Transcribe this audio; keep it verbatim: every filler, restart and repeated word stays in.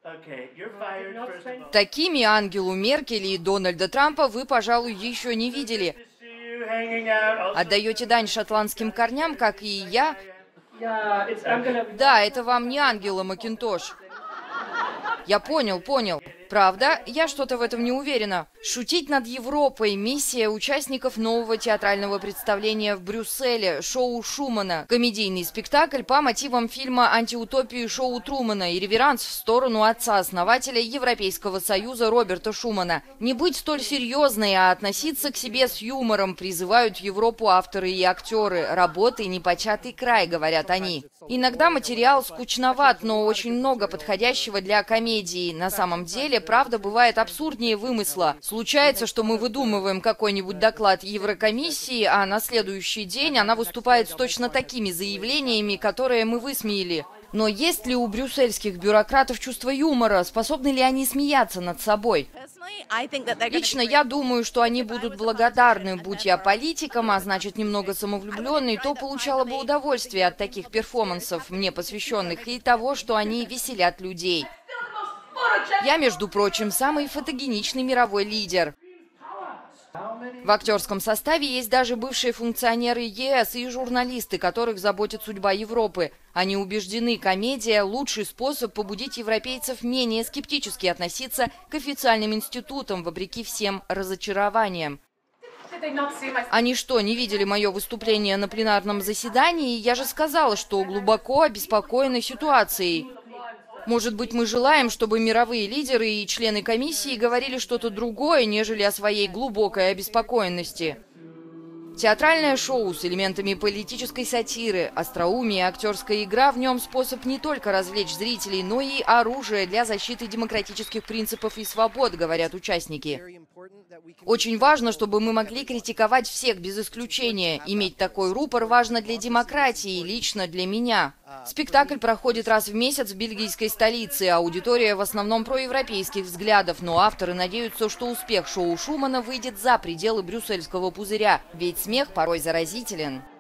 Такими Ангелу Меркель и Дональда Трампа вы, пожалуй, еще не видели. Отдаете дань шотландским корням, как и я? Да, это вам не Ангела Макинтош. Я понял, понял. Правда? Я что-то в этом не уверена. Шутить над Европой – миссия участников нового театрального представления в Брюсселе «Шоу Шумана». Комедийный спектакль по мотивам фильма «Антиутопии шоу Трумана» и реверанс в сторону отца-основателя Европейского Союза Роберта Шумана. Не быть столь серьезной, а относиться к себе с юмором призывают Европу авторы и актеры. Работы непочатый край, говорят они. Иногда материал скучноват, но очень много подходящего для комедии. На самом деле, правда бывает абсурднее вымысла. Случается, что мы выдумываем какой-нибудь доклад Еврокомиссии, а на следующий день она выступает с точно такими заявлениями, которые мы высмеяли. Но есть ли у брюссельских бюрократов чувство юмора? Способны ли они смеяться над собой? Лично я думаю, что они будут благодарны. Будь я политиком, а значит немного самовлюбленный, то получала бы удовольствие от таких перформансов, мне посвященных, и того, что они веселят людей. Я, между прочим, самый фотогеничный мировой лидер. В актерском составе есть даже бывшие функционеры ЕС и журналисты, которых заботит судьба Европы. Они убеждены, комедия – лучший способ побудить европейцев менее скептически относиться к официальным институтам, вопреки всем разочарованиям. Они что, не видели мое выступление на пленарном заседании? Я же сказала, что глубоко обеспокоена ситуацией. Может быть, мы желаем, чтобы мировые лидеры и члены комиссии говорили что-то другое, нежели о своей глубокой обеспокоенности. Театральное шоу с элементами политической сатиры, остроумие и актерская игра в нем способ не только развлечь зрителей, но и оружие для защиты демократических принципов и свобод, говорят участники. Очень важно, чтобы мы могли критиковать всех без исключения. Иметь такой рупор важно для демократии, лично для меня. Спектакль проходит раз в месяц в бельгийской столице. Аудитория в основном проевропейских взглядов, но авторы надеются, что успех шоу Шумана выйдет за пределы брюссельского пузыря. Ведь смех порой заразителен.